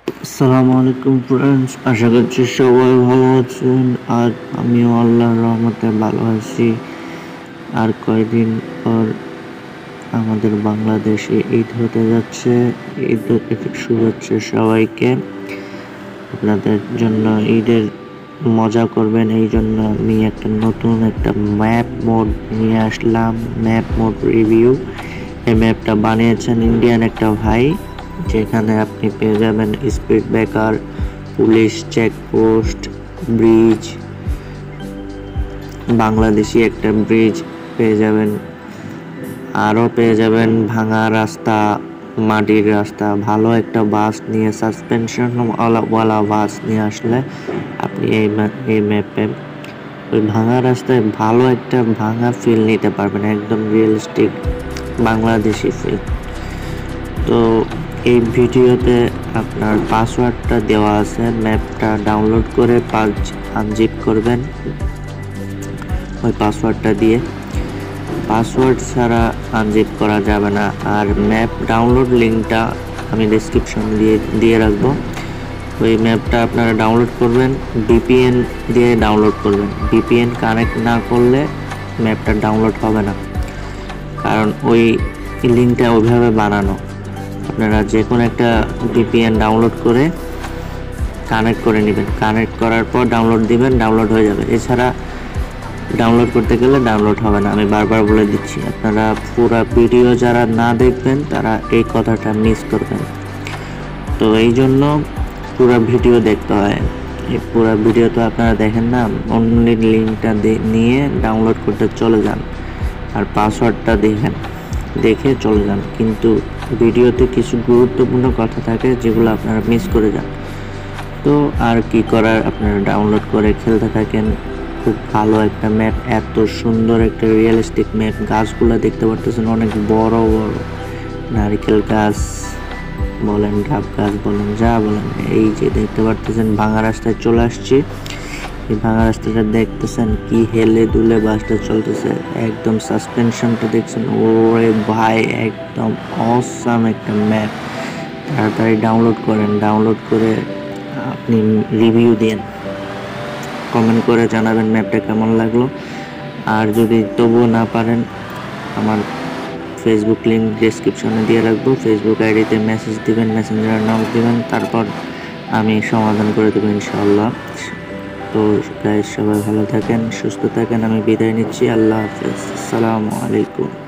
আসসালামু আলাইকুম ফ্রেন্ডস, আশা করছি সবাই ভালো আছেন। আর আমিও আল্লাহর রহমতে ভালো আছি। আর কয়েকদিন পর আমাদের বাংলাদেশে ঈদ হতে যাচ্ছে। ঈদের শুভেচ্ছা সবাইকে। আপনাদের জন্য ঈদের মজা করবেন, এই জন্য আমি নতুন একটা ম্যাপ মোড নিয়ে আসলাম। Map mode review. এই ম্যাপটা বানিয়েছেন ইন্ডিয়ান একটা ভাই, যেখানে আপনি পেয়ে যাবেন speed breaker, police checkpost, bridge, Bangladeshi একটা ব্রিজ পেয়ে যাবেন, আরও পেয়ে যাবেন ভাঙা রাস্তা, মাটির রাস্তা। ভালো একটা বাস নিয়ে, সাসপেনশন ওয়ালা বাস নিয়ে আসলে আপনি এই ম্যাপে ওই ভাঙা রাস্তায় ভালো একটা ভাঙা ফিল নিতে পারবেন, একদম রিয়েলিস্টিক বাংলাদেশি ফিল। তো এই ভিডিওতে আপনার পাসওয়ার্ডটা দেওয়া আছে। ম্যাপটা ডাউনলোড করে আনজিপ করবেন ওই পাসওয়ার্ডটা দিয়ে। পাসওয়ার্ড ছাড়া আনজিপ করা যাবে না। আর ম্যাপ ডাউনলোড লিঙ্কটা আমি ডেসক্রিপশন দিয়ে রাখবো। ওই ম্যাপটা আপনারা ডাউনলোড করবেন, ভিপিএন দিয়ে ডাউনলোড করবেন। ভিপিএন কানেক্ট না করলে ম্যাপটা ডাউনলোড হবে না, কারণ ওই লিঙ্কটা ওইভাবে বানানো। আপনারা যে কোনো একটা ভিপিএন ডাউনলোড করে কানেক্ট করে নেবেন। কানেক্ট করার পর ডাউনলোড দিবেন, ডাউনলোড হয়ে যাবে। এছাড়া ডাউনলোড করতে গেলে ডাউনলোড হবে না, আমি বারবার বলে দিচ্ছি। আপনারা পুরো ভিডিও যারা না দেখবেন তারা এই কথাটা মিস করবেন। তো এই জন্য পুরো ভিডিও দেখতে হয়। এই পুরো ভিডিও তো আপনারা দেখেন না, অনলি লিঙ্কটা নিয়ে ডাউনলোড করতে চলে যান আর পাসওয়ার্ডটা দেখে চলে যান। কিন্তু ভিডিওতে কিছু গুরুত্বপূর্ণ কথা থাকে যেগুলো আপনারা মিস করে যান। তো আর কি করার, আপনারা ডাউনলোড করে খেলতে থাকেন। খুব ভালো একটা ম্যাপ, এত সুন্দর একটা রিয়েলিস্টিক ম্যাপ। গাছগুলো দেখতে পারতেছেন অনেক বড় বড়, নারকেল গাছ বলেন, ডাব গাছ বলেন, যা বলেন। এই যে দেখতে পারতেছেন ভাঙা রাস্তায় চলে আসছি। এই ভাঙা রাস্তাটা দেখতেছেন কি হেলে দুলে বাসটা চলতেছে, একদম সাসপেনশনটা দেখছেন। ওরে ভাই, একদম অসাম একটা ম্যাপ। তাড়াতাড়ি ডাউনলোড করেন, ডাউনলোড করে আপনি রিভিউ দিন, কমেন্ট করে জানাবেন ম্যাপটা কেমন লাগলো। আর যদি তবুও না পারেন, আমার ফেসবুক লিঙ্ক ডেসক্রিপশনে দিয়ে রাখবো। ফেসবুক আইডিতে মেসেজ দিবেন, মেসেঞ্জারে নক দিবেন, তারপর আমি সমাধান করে দেবো ইনশাআল্লাহ। তো গাইস, সবাই ভালো থাকেন, সুস্থ থাকেন। আমি বিদায় নিচ্ছি। আল্লাহ হাফেজ। আসসালামু আলাইকুম।